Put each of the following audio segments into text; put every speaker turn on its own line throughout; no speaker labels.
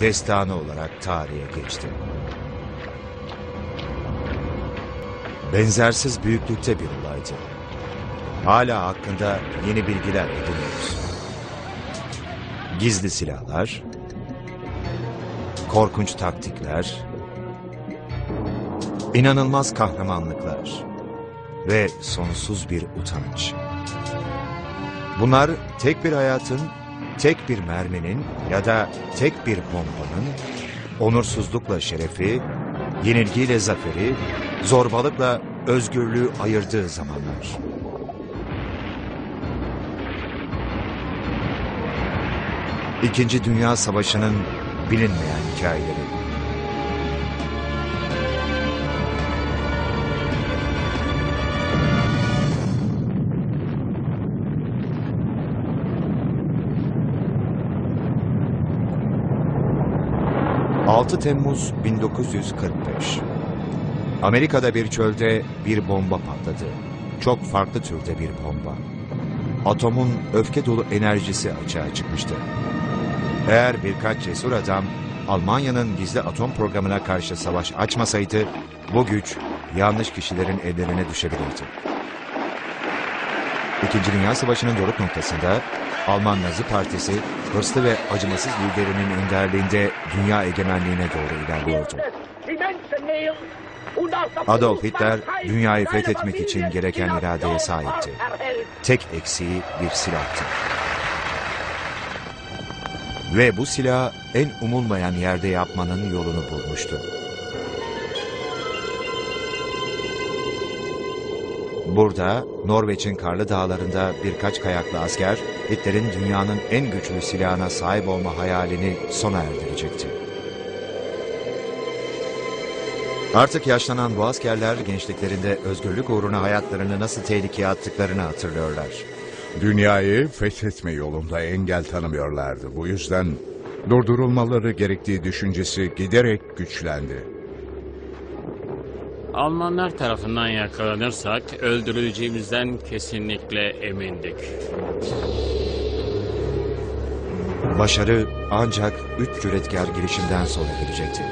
destanı olarak tarihe geçti. Benzersiz büyüklükte bir olaydı. Hala hakkında yeni bilgiler ediniyoruz. Gizli silahlar, korkunç taktikler, inanılmaz kahramanlıklar ve sonsuz bir utanç. Bunlar tek bir hayatın, tek bir merminin ya da tek bir bombanın onursuzlukla şerefi, yenilgiyle zaferi, zorbalıkla özgürlüğü ayırdığı zamanlar. İkinci Dünya Savaşı'nın bilinmeyen hikayeleri. ...6 Temmuz 1945. Amerika'da bir çölde bir bomba patladı. Çok farklı türde bir bomba. Atomun öfke dolu enerjisi açığa çıkmıştı. Eğer birkaç cesur adam Almanya'nın gizli atom programına karşı savaş açmasaydı, bu güç yanlış kişilerin ellerine düşebilirdi. İkinci Dünya Savaşı'nın doruk noktasında Alman Nazi Partisi hırslı ve acımasız liderinin önderliğinde dünya egemenliğine doğru ilerliyordu. Adolf Hitler dünyayı fethetmek için gereken iradeye sahipti. Tek eksiği bir silahtı. Ve bu silah en umulmayan yerde yapmanın yolunu bulmuştu. Burada, Norveç'in karlı dağlarında birkaç kayaklı asker, Hitler'in dünyanın en güçlü silahına sahip olma hayalini sona erdirecekti. Artık yaşlanan bu askerler gençliklerinde özgürlük uğruna hayatlarını nasıl tehlikeye attıklarını hatırlıyorlar.
Dünyayı fethetme yolunda engel tanımıyorlardı. Bu yüzden durdurulmaları gerektiği düşüncesi giderek güçlendi.
Almanlar tarafından yakalanırsak öldürüleceğimizden kesinlikle emindik.
Başarı ancak 3 cüretkar girişimden sonra gelecekti.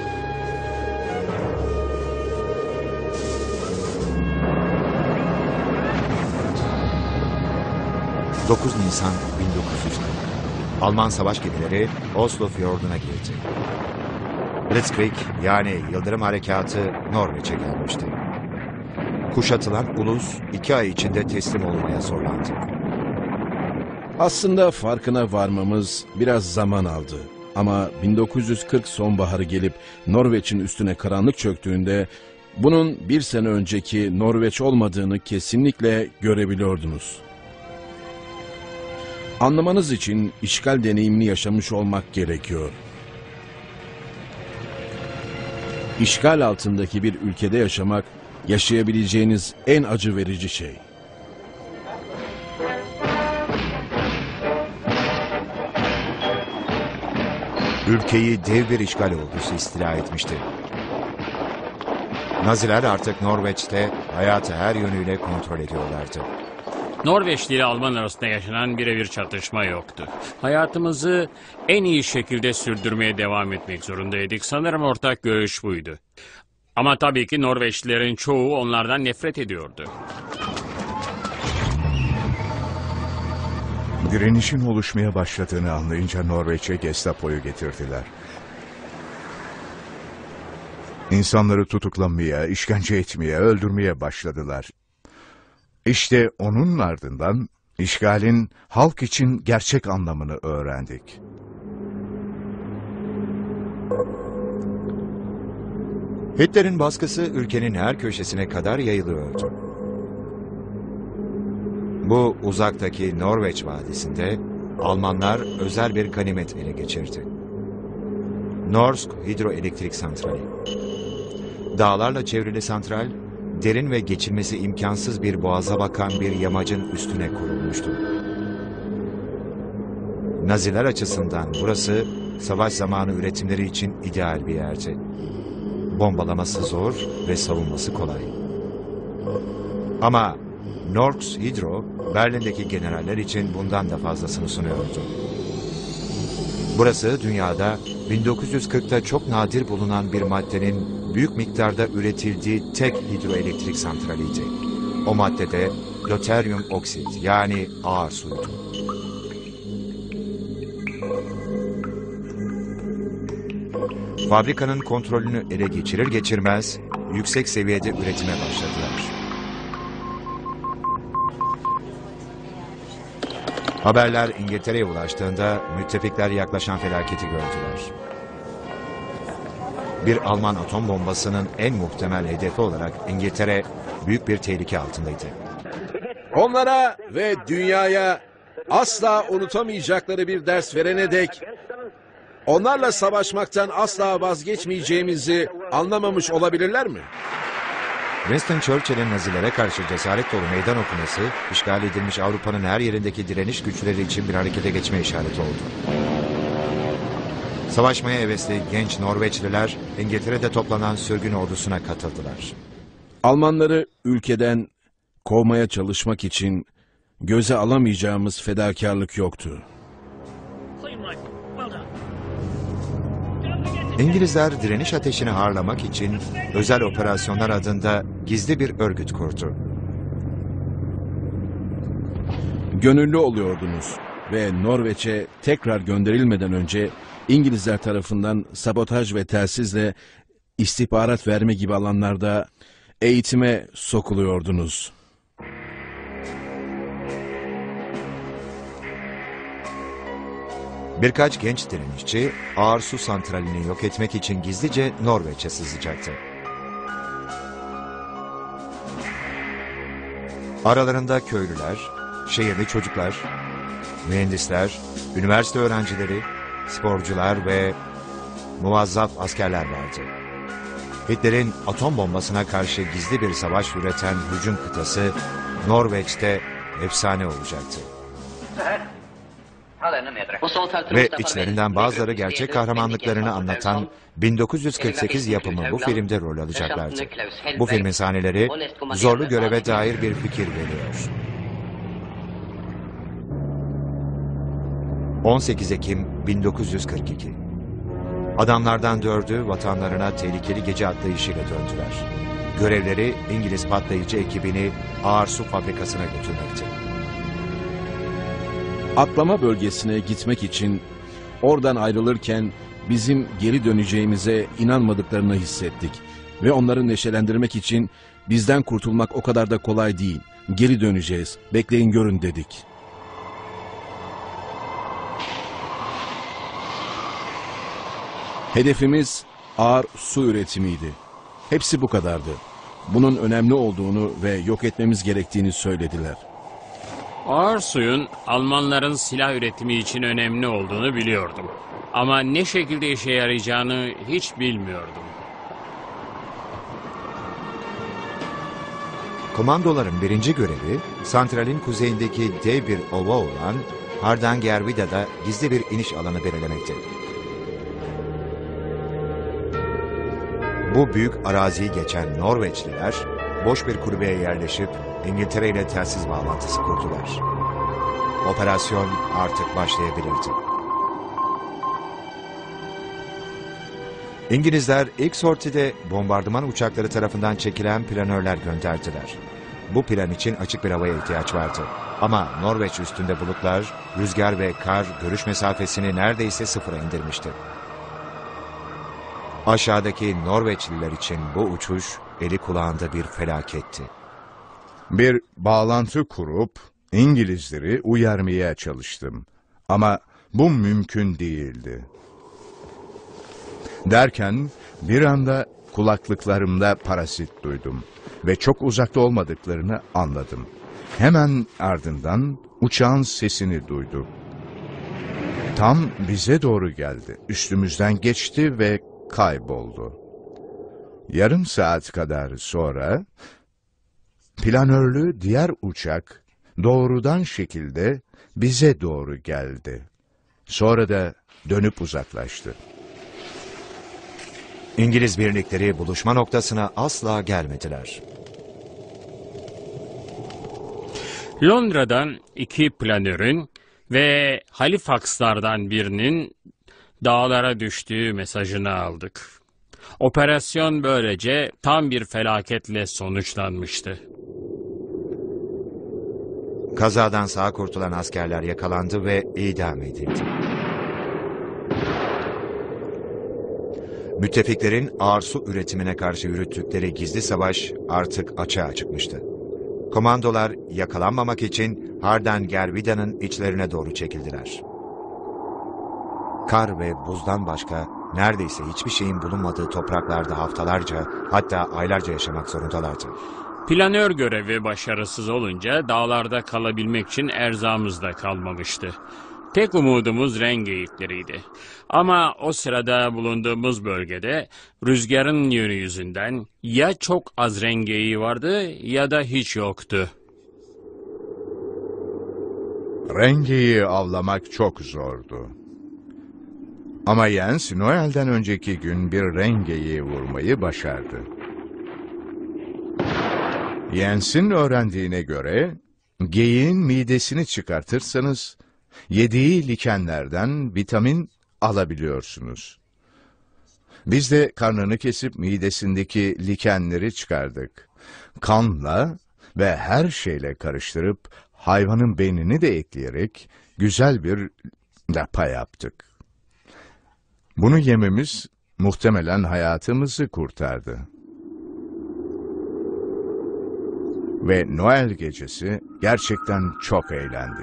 ...9 Nisan 1940... Alman savaş gemileri Oslo Fiyordu'na girdi. Blitzkrieg yani Yıldırım Harekatı Norveç'e gelmişti. Kuşatılan ulus 2 ay içinde teslim olmaya zorlandı.
Aslında farkına varmamız biraz zaman aldı. Ama 1940 sonbaharı gelip Norveç'in üstüne karanlık çöktüğünde bunun bir sene önceki Norveç olmadığını kesinlikle görebiliyordunuz. Anlamanız için işgal deneyimini yaşamış olmak gerekiyor. İşgal altındaki bir ülkede yaşamak, yaşayabileceğiniz en acı verici şey.
Ülkeyi dev bir işgal ordusu istila etmişti. Naziler artık Norveç'te hayatı her yönüyle kontrol ediyorlardı.
Norveçli ile Alman arasında yaşanan birebir çatışma yoktu. Hayatımızı en iyi şekilde sürdürmeye devam etmek zorundaydık. Sanırım ortak görüş buydu. Ama tabii ki Norveçlilerin çoğu onlardan nefret ediyordu.
Direnişin oluşmaya başladığını anlayınca Norveç'e Gestapo'yu getirdiler. İnsanları tutuklamaya, işkence etmeye, öldürmeye başladılar. İşte onun ardından işgalin halk için gerçek anlamını öğrendik.
Hitler'in baskısı ülkenin her köşesine kadar yayılıyordu. Bu uzaktaki Norveç Vadisi'nde Almanlar özel bir ganimet ele geçirdi. Norsk Hidroelektrik Santrali. Dağlarla çevrili santral, derin ve geçilmesi imkansız bir boğaza bakan bir yamacın üstüne kurulmuştu. Naziler açısından burası savaş zamanı üretimleri için ideal bir yerdi. Bombalaması zor ve savunması kolay. Ama Norsk Hydro, Berlin'deki generaller için bundan da fazlasını sunuyordu. Burası dünyada 1940'ta çok nadir bulunan bir maddenin büyük miktarda üretildiği tek hidroelektrik santraliydi. O maddede loteryum oksit yani ağır suydu. Fabrikanın kontrolünü ele geçirir geçirmez yüksek seviyede üretime başladılar. Haberler İngiltere'ye ulaştığında müttefikler yaklaşan felaketi gördüler. Bir Alman atom bombasının en muhtemel hedefi olarak İngiltere büyük bir tehlike altındaydı.
Onlara ve dünyaya asla unutamayacakları bir ders verene dek onlarla savaşmaktan asla vazgeçmeyeceğimizi anlamamış olabilirler mi?
Winston Churchill'in Nazilere karşı cesaret dolu meydan okuması, işgal edilmiş Avrupa'nın her yerindeki direniş güçleri için bir harekete geçme işareti oldu. Savaşmaya hevesli genç Norveçliler, İngiltere'de toplanan sürgün ordusuna katıldılar.
Almanları ülkeden kovmaya çalışmak için göze alamayacağımız fedakarlık yoktu.
İngilizler direniş ateşini harlamak için özel operasyonlar adında gizli bir örgüt kurdu.
Gönüllü oluyordunuz ve Norveç'e tekrar gönderilmeden önce İngilizler tarafından sabotaj ve telsizle istihbarat verme gibi alanlarda eğitime sokuluyordunuz.
Birkaç genç direnişçi ağır su santralini yok etmek için gizlice Norveç'e sızacaktı. Aralarında köylüler, şehirli çocuklar, mühendisler, üniversite öğrencileri, sporcular ve muvazzaf askerler vardı. Hitler'in atom bombasına karşı gizli bir savaş üreten hücum kıtası Norveç'te efsane olacaktı. Ve içlerinden bazıları gerçek kahramanlıklarını anlatan 1948 yapımı bu filmde rol alacaklardı. Bu filmin sahneleri zorlu göreve dair bir fikir veriyor. 18 Ekim 1942. Adamlardan 4'ü vatanlarına tehlikeli gece atlayışıyla döndüler. Görevleri İngiliz patlayıcı ekibini ağır su fabrikasına götürmekti.
Atlama bölgesine gitmek için oradan ayrılırken bizim geri döneceğimize inanmadıklarını hissettik. Ve onları neşelendirmek için bizden kurtulmak o kadar da kolay değil. Geri döneceğiz, bekleyin görün dedik. Hedefimiz ağır su üretimiydi. Hepsi bu kadardı. Bunun önemli olduğunu ve yok etmemiz gerektiğini söylediler.
Ağır suyun Almanların silah üretimi için önemli olduğunu biliyordum. Ama ne şekilde işe yarayacağını hiç bilmiyordum.
Komandoların birinci görevi, santralin kuzeyindeki dev bir ova olan Hardangervida'da gizli bir iniş alanı belirlemekti. Bu büyük araziyi geçen Norveçliler, boş bir kulübeye yerleşip İngiltere ile telsiz bağlantısı kurdular. Operasyon artık başlayabilirdi. İngilizler ilk sortide bombardıman uçakları tarafından çekilen planörler gönderdiler. Bu plan için açık bir havaya ihtiyaç vardı. Ama Norveç üstünde bulutlar, rüzgar ve kar görüş mesafesini neredeyse sıfıra indirmişti. Aşağıdaki Norveçliler için bu uçuş eli kulağında bir felaketti.
Bir bağlantı kurup İngilizleri uyarmaya çalıştım. Ama bu mümkün değildi. Derken bir anda kulaklıklarımda parasit duydum ve çok uzakta olmadıklarını anladım. Hemen ardından uçağın sesini duydum. Tam bize doğru geldi. Üstümüzden geçti ve kayboldu. Yarım saat kadar sonra planörlü diğer uçak doğrudan şekilde bize doğru geldi. Sonra da dönüp uzaklaştı.
İngiliz birlikleri buluşma noktasına asla gelmediler.
Londra'dan 2 planörün ve Halifax'lardan birinin dağlara düştüğü mesajını aldık. Operasyon böylece tam bir felaketle sonuçlanmıştı.
Kazadan sağ kurtulan askerler yakalandı ve idam edildi. Müttefiklerin ağır su üretimine karşı yürüttükleri gizli savaş artık açığa çıkmıştı. Komandolar yakalanmamak için Hardangervida'nın içlerine doğru çekildiler. Kar ve buzdan başka neredeyse hiçbir şeyin bulunmadığı topraklarda haftalarca, hatta aylarca yaşamak zorundalardı.
Planör görevi başarısız olunca dağlarda kalabilmek için erzağımız da kalmamıştı. Tek umudumuz rengeyikleriydi. Ama o sırada bulunduğumuz bölgede rüzgarın yönü yüzünden ya çok az rengeyiği vardı ya da hiç yoktu.
Rengeyi avlamak çok zordu. Ama Jens, Noel'den önceki gün bir rengeyi vurmayı başardı. Jens'in öğrendiğine göre, geyiğin midesini çıkartırsanız, yediği likenlerden vitamin alabiliyorsunuz. Biz de karnını kesip midesindeki likenleri çıkardık. Kanla ve her şeyle karıştırıp, hayvanın beynini de ekleyerek güzel bir lapa yaptık. Bunu yememiz muhtemelen hayatımızı kurtardı. Ve Noel gecesi gerçekten çok eğlendik.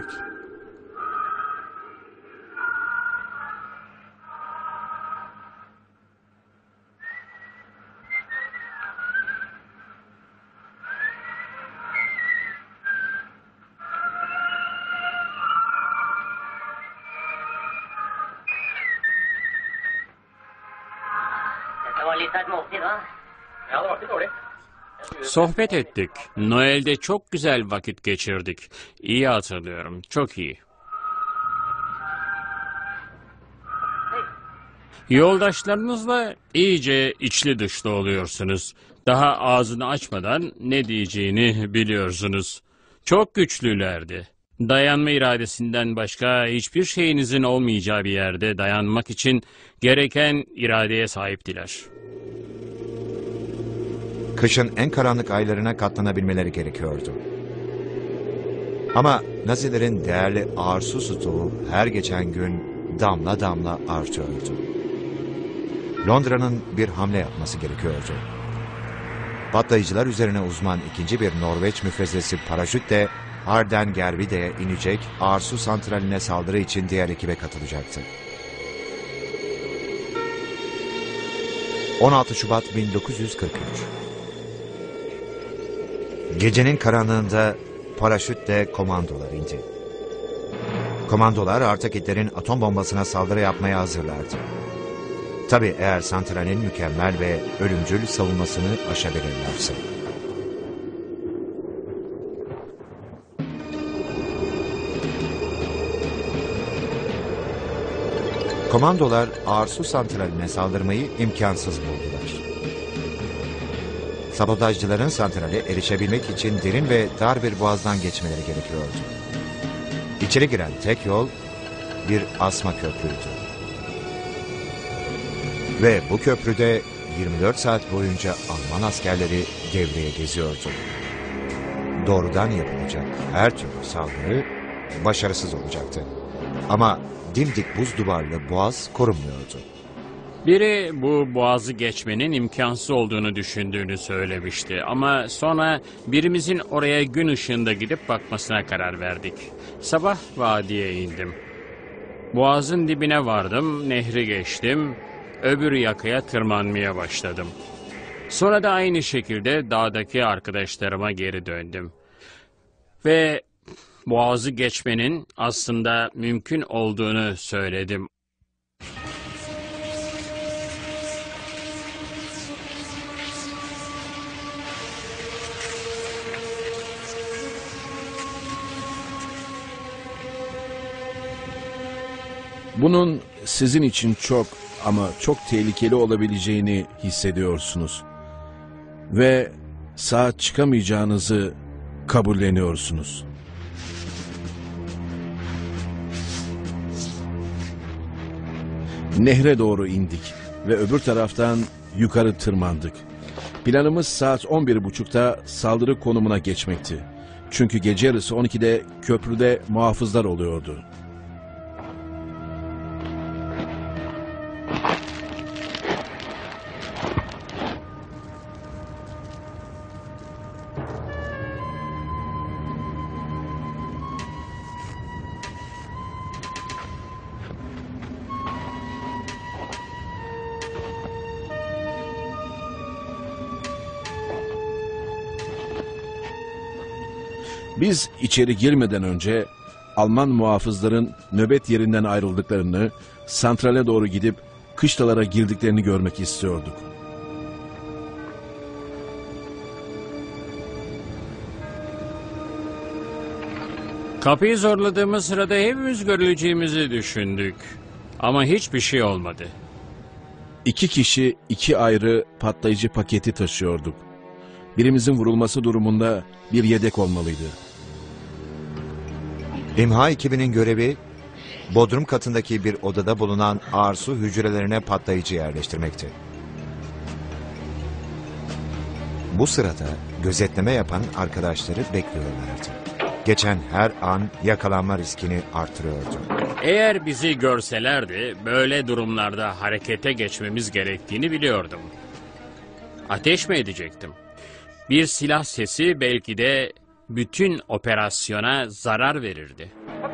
Sohbet ettik. Noel'de çok güzel vakit geçirdik. İyi hatırlıyorum, çok iyi. Yoldaşlarınızla iyice içli dışlı oluyorsunuz. Daha ağzını açmadan ne diyeceğini biliyorsunuz. Çok güçlülerdi. Dayanma iradesinden başka hiçbir şeyinizin olmayacağı bir yerde dayanmak için gereken iradeye sahiptiler.
Kışın en karanlık aylarına katlanabilmeleri gerekiyordu. Ama Nazilerin değerli ağır su stoğu her geçen gün damla damla artıyordu. Londra'nın bir hamle yapması gerekiyordu. Patlayıcılar üzerine uzman ikinci bir Norveç müfrezesi paraşütle Hardangervida'ya inecek, ağır su santraline saldırı için diğer ekibe katılacaktı. 16 Şubat 1943. Gecenin karanlığında paraşütle komandolar indi. Komandolar artık Hitler'in atom bombasına saldırı yapmaya hazırlardı. Tabii eğer santralin mükemmel ve ölümcül savunmasını aşabilirlerse. Komandolar ağır su santraline saldırmayı imkansız buldular. Sabotajcıların santrale erişebilmek için derin ve dar bir boğazdan geçmeleri gerekiyordu. İçeri giren tek yol bir asma köprüydü. Ve bu köprüde 24 saat boyunca Alman askerleri devreye geziyordu. Doğrudan yapılacak her türlü saldırı başarısız olacaktı. Ama dimdik buz duvarlı boğaz korunmuyordu.
Biri bu boğazı geçmenin imkansız olduğunu düşündüğünü söylemişti. Ama sonra birimizin oraya gün ışığında gidip bakmasına karar verdik. Sabah vadiye indim. Boğazın dibine vardım, nehri geçtim, öbür yakaya tırmanmaya başladım. Sonra da aynı şekilde dağdaki arkadaşlarıma geri döndüm. Ve boğazı geçmenin aslında mümkün olduğunu söyledim.
Bunun sizin için çok ama çok tehlikeli olabileceğini hissediyorsunuz. Ve sağ çıkamayacağınızı kabulleniyorsunuz. Nehre doğru indik ve öbür taraftan yukarı tırmandık. Planımız saat 11.30'da saldırı konumuna geçmekti. Çünkü gece yarısı 12'de köprüde muhafızlar oluyordu. Biz içeri girmeden önce Alman muhafızların nöbet yerinden ayrıldıklarını, santrale doğru gidip kışlalara girdiklerini görmek istiyorduk.
Kapıyı zorladığımız sırada hepimiz görüleceğimizi düşündük. Ama hiçbir şey olmadı.
2 kişi 2 ayrı patlayıcı paketi taşıyorduk. Birimizin vurulması durumunda bir yedek olmalıydı.
İmha ekibinin görevi, bodrum katındaki bir odada bulunan ağır su hücrelerine patlayıcı yerleştirmekti. Bu sırada gözetleme yapan arkadaşları bekliyorlardı. Geçen her an yakalanma riskini artırıyordu.
Eğer bizi görselerdi böyle durumlarda harekete geçmemiz gerektiğini biliyordum. Ateş mi edecektim? Bir silah sesi belki de bütün operasyona zarar verirdi.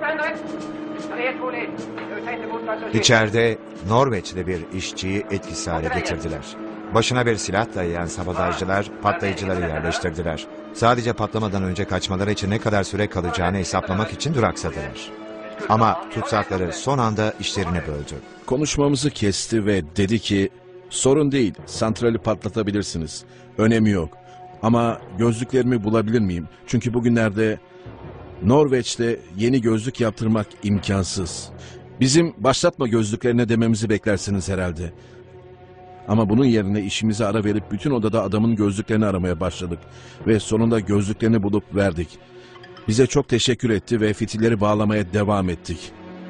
İçeride Norveçli bir işçiyi etkisiz hale getirdiler. Başına bir silah dayayan sabotajcılar patlayıcıları yerleştirdiler. Sadece patlamadan önce kaçmaları için ne kadar süre kalacağını hesaplamak için duraksadılar. Ama tutsakları son anda işlerini böldü.
Konuşmamızı kesti ve dedi ki, sorun değil, santrali patlatabilirsiniz. Önemi yok. Ama gözlüklerimi bulabilir miyim? Çünkü bugünlerde Norveç'te yeni gözlük yaptırmak imkansız. Bizim başlatma gözlüklerine dememizi beklersiniz herhalde. Ama bunun yerine işimize ara verip bütün odada adamın gözlüklerini aramaya başladık. Ve sonunda gözlüklerini bulup verdik. Bize çok teşekkür etti ve fitilleri bağlamaya devam ettik.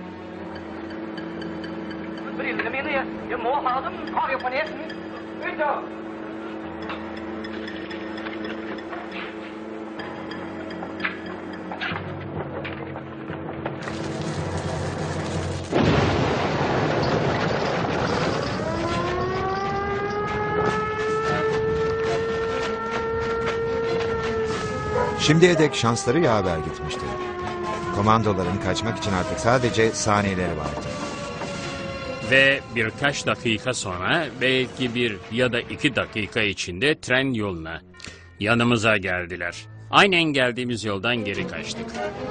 Şimdiye dek şansları yaver gitmişti. Komandoların kaçmak için artık sadece saniyeleri vardı.
Ve birkaç dakika sonra belki 1 ya da 2 dakika içinde tren yoluna yanımıza geldiler. Aynen geldiğimiz yoldan geri kaçtık.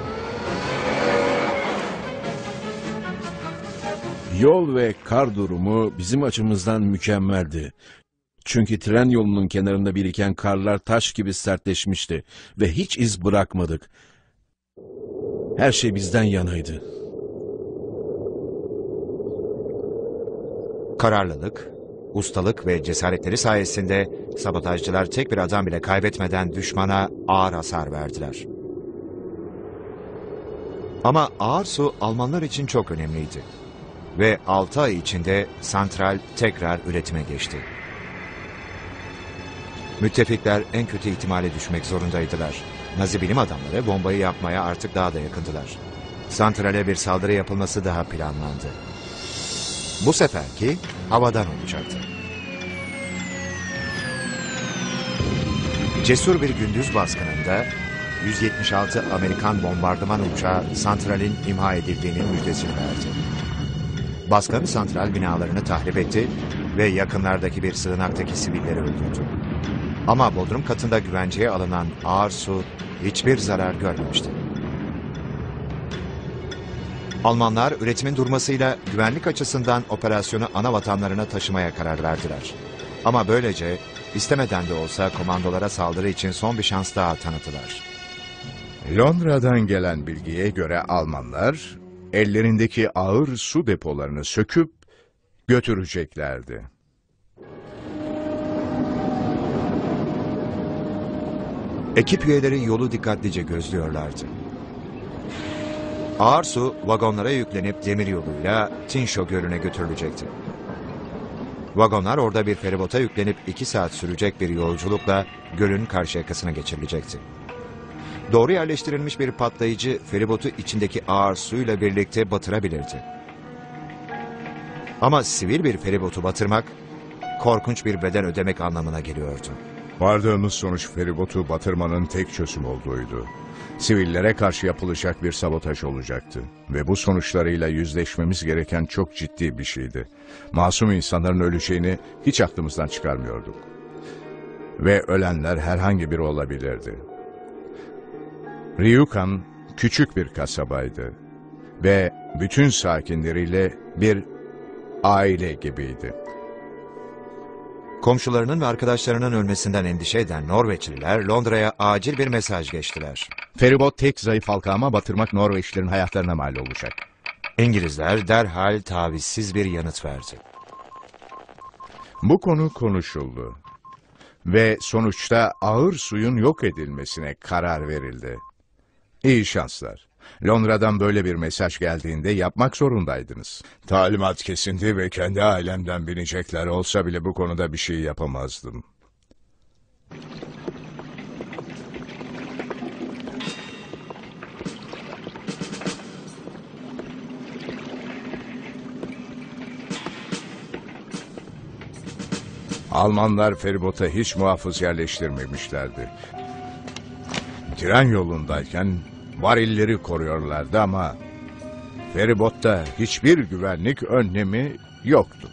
Yol ve kar durumu bizim açımızdan mükemmeldi. Çünkü tren yolunun kenarında biriken karlar taş gibi sertleşmişti ve hiç iz bırakmadık. Her şey bizden yanaydı.
Kararlılık, ustalık ve cesaretleri sayesinde sabotajcılar tek bir adam bile kaybetmeden düşmana ağır hasar verdiler. Ama ağır su Almanlar için çok önemliydi. Ve 6 ay içinde santral tekrar üretime geçti. Müttefikler en kötü ihtimale düşmek zorundaydılar. Nazi bilim adamları bombayı yapmaya artık daha da yakındılar. Santrale bir saldırı yapılması daha planlandı. Bu seferki havadan olacaktı. Cesur bir gündüz baskınında 176 Amerikan bombardıman uçağı santralin imha edildiğinin müjdesini verdi. Baskın santral binalarını tahrip etti ve yakınlardaki bir sığınaktaki sivilleri öldürdü. Ama bodrum katında güvenceye alınan ağır su hiçbir zarar görmemişti. Almanlar üretimin durmasıyla güvenlik açısından operasyonu ana vatanlarına taşımaya karar verdiler. Ama böylece istemeden de olsa komandolara saldırı için son bir şans daha tanıdılar.
Londra'dan gelen bilgiye göre Almanlar ellerindeki ağır su depolarını söküp götüreceklerdi.
Ekip üyeleri yolu dikkatlice gözlüyorlardı. Ağır su vagonlara yüklenip demir yoluyla Tinsho Gölü'ne götürülecekti. Vagonlar orada bir feribota yüklenip 2 saat sürecek bir yolculukla gölün karşı yakasına geçirilecekti. Doğru yerleştirilmiş bir patlayıcı feribotu içindeki ağır suyla birlikte batırabilirdi. Ama sivil bir feribotu batırmak, korkunç bir bedel ödemek anlamına geliyordu.
Vardığımız sonuç feribotu batırmanın tek çözüm olduğuydu. Sivillere karşı yapılacak bir sabotaj olacaktı. Ve bu sonuçlarıyla yüzleşmemiz gereken çok ciddi bir şeydi. Masum insanların öleceğini hiç aklımızdan çıkarmıyorduk. Ve ölenler herhangi biri olabilirdi. Ryukan küçük bir kasabaydı. Ve bütün sakinleriyle bir aile gibiydi.
Komşularının ve arkadaşlarının ölmesinden endişe eden Norveçliler Londra'ya acil bir mesaj geçtiler.
Feribot tek zayıf halka ama batırmak Norveçlilerin hayatlarına mal olacak.
İngilizler derhal tavizsiz bir yanıt verdi.
Bu konu konuşuldu. Ve sonuçta ağır suyun yok edilmesine karar verildi. İyi şanslar. Londra'dan böyle bir mesaj geldiğinde yapmak zorundaydınız. Talimat kesindi ve kendi ailemden binecekler olsa bile bu konuda bir şey yapamazdım. Almanlar feribota hiç muhafız yerleştirmemişlerdi. Tren yolundayken varilleri koruyorlardı ama feribotta hiçbir güvenlik önlemi yoktu.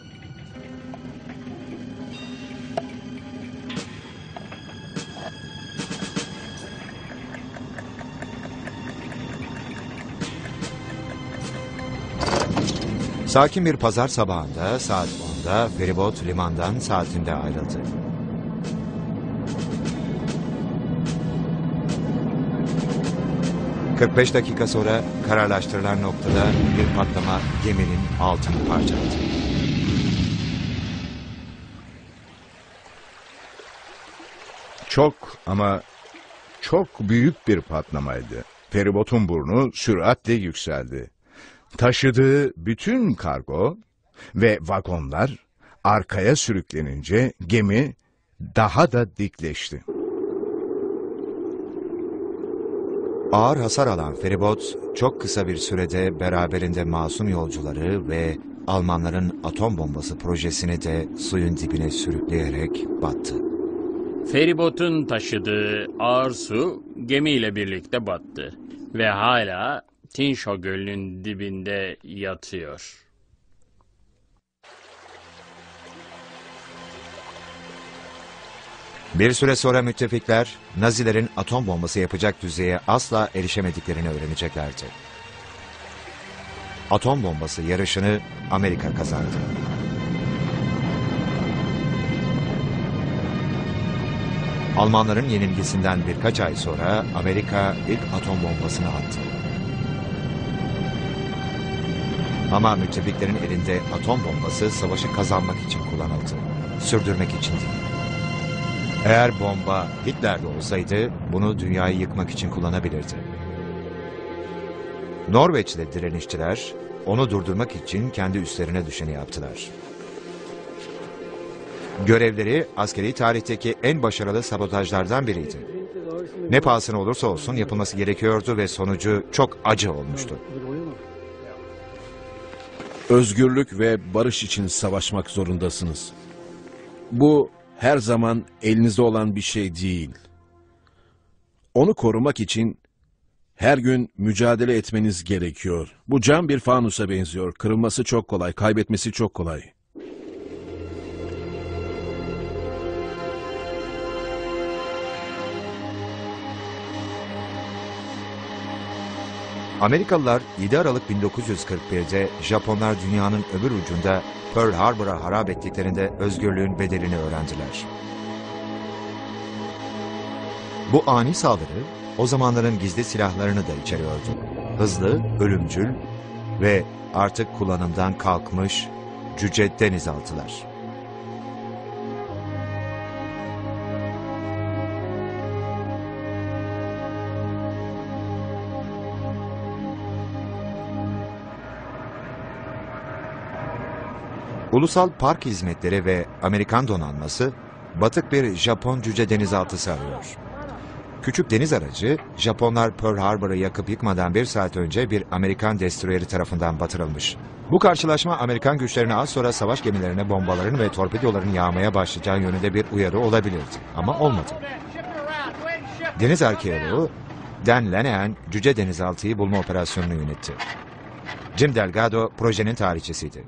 Sakin bir pazar sabahında saat 10'da feribot limandan saatinde ayrıldı. ...45 dakika sonra kararlaştırılan noktada bir patlama geminin altını parçaladı.
Çok ama çok büyük bir patlamaydı. Feribotun burnu süratle yükseldi. Taşıdığı bütün kargo ve vagonlar arkaya sürüklenince gemi daha da dikleşti.
Ağır hasar alan feribot çok kısa bir sürede beraberinde masum yolcuları ve Almanların atom bombası projesini de suyun dibine sürükleyerek battı.
Feribotun taşıdığı ağır su gemiyle birlikte battı ve hala Tinsho Gölü'nün dibinde yatıyor.
Bir süre sonra müttefikler, Nazilerin atom bombası yapacak düzeye asla erişemediklerini öğreneceklerdi. Atom bombası yarışını Amerika kazandı. Almanların yenilgisinden birkaç ay sonra Amerika ilk atom bombasını attı. Ama müttefiklerin elinde atom bombası savaşı kazanmak için kullanıldı. Sürdürmek için değil. Eğer bomba Hitler'de olsaydı bunu dünyayı yıkmak için kullanabilirdi. Norveçli direnişçiler onu durdurmak için kendi üstlerine düşeni yaptılar. Görevleri askeri tarihteki en başarılı sabotajlardan biriydi. Ne pahasına olursa olsun yapılması gerekiyordu ve sonucu çok acı olmuştu.
Özgürlük ve barış için savaşmak zorundasınız. Bu her zaman elinizde olan bir şey değil. Onu korumak için her gün mücadele etmeniz gerekiyor. Bu cam bir fanusa benziyor. Kırılması çok kolay, kaybetmesi çok kolay.
Amerikalılar 7 Aralık 1941'de Japonlar dünyanın öbür ucunda Pearl Harbor'a harap ettiklerinde özgürlüğün bedelini öğrendiler. Bu ani saldırı o zamanların gizli silahlarını da içeriyordu. Hızlı, ölümcül ve artık kullanımdan kalkmış cüce denizaltılar. Ulusal Park Hizmetleri ve Amerikan donanması batık bir Japon cüce denizaltısı arıyor. Küçük deniz aracı, Japonlar Pearl Harbor'ı yakıp yıkmadan 1 saat önce bir Amerikan destroyeri tarafından batırılmış. Bu karşılaşma Amerikan güçlerine az sonra savaş gemilerine bombaların ve torpidoların yağmaya başlayacağı yönünde bir uyarı olabilirdi. Ama olmadı. Deniz arkeoloğu Dan Lanahan cüce denizaltıyı bulma operasyonunu yönetti. Jim Delgado projenin tarihçisiydi.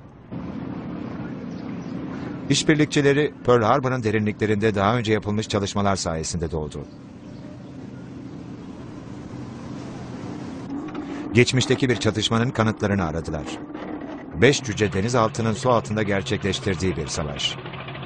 İşbirlikçileri Pearl Harbor'ın derinliklerinde daha önce yapılmış çalışmalar sayesinde doğdu. Geçmişteki bir çatışmanın kanıtlarını aradılar. 5 cüce denizaltının su altında gerçekleştirdiği bir savaş.